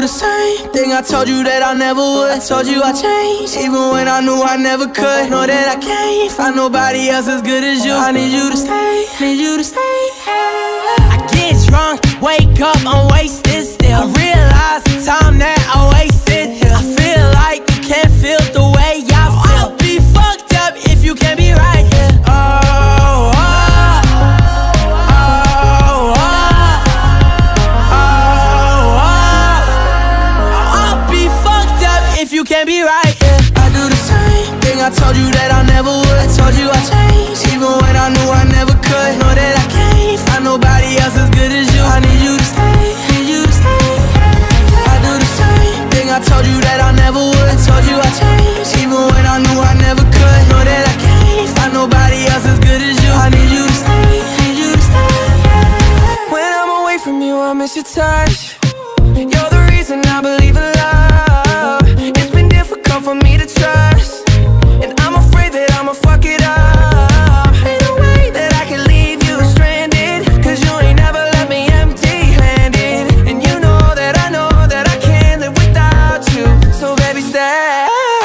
the same thing I told you that I never would. I told you I changed, even when I knew I never could. Know that I can't find nobody else as good as you. I need you to stay, need you to stay. I get drunk, wake up, I'm wasted still. I realize the time that I wasted here. I feel like you can't feel the way I feel. I'll be fucked up if you can't be right here. Oh, oh. You can't be right, yeah. I do the same thing I told you that I never would. I told you I changed, even when I knew I never could. Know that I can't find nobody else as good as you. I need you to stay, need you to stay. I do the same thing I told you that I never would. I told you I changed, even when I knew I never could. Know that I can't find nobody else as good as you. I need you to stay, need you to stay. When I'm away from you, I miss your touch. You're the reason I believe in love. For me to trust, and I'm afraid that I'ma fuck it up. Ain't no way that I can leave you stranded, cause you ain't never left me empty-handed. And you know that I can't live without you. So baby, stay.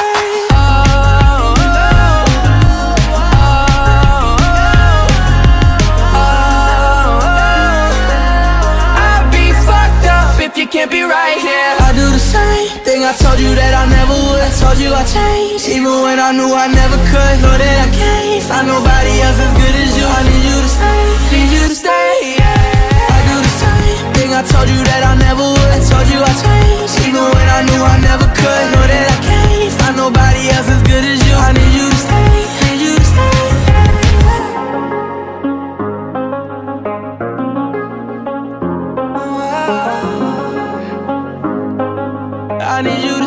I'd be fucked up if you can't be right here. I do the same thing I told you that I never would. I told you I changed, even when I knew I never could. Know that I can't find nobody else as good as you. I need you to stay, need you to stay, yeah. I do the same thing I told you that I never would. I told you I changed, even when I knew I never could. Know that I can't find nobody else as good as you. I need you to stay, need you to stay, yeah. I need you to